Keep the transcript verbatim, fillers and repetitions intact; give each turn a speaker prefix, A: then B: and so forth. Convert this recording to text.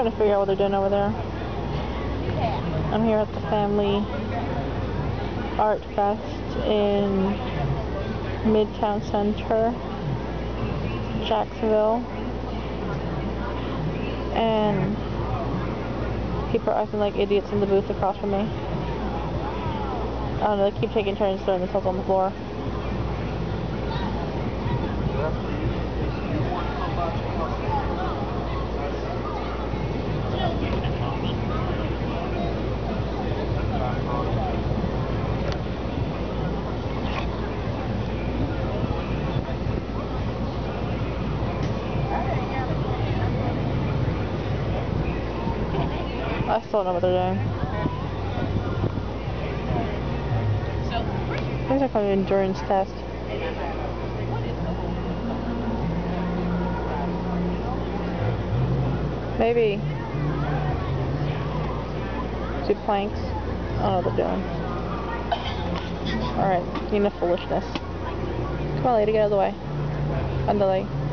A: trying to figure out what they're doing over there. I'm here at the Family Art Fest in Midtown Center, Jacksonville, and people are acting like idiots in the booth across from me. I don't know, they keep taking turns throwing themselves on the floor. I still don't know what they're doing. I think they're kind of an endurance test. Maybe. Do planks. I don't know what they're doing. Alright, enough foolishness. Come on, lady, get out of the way. On the way.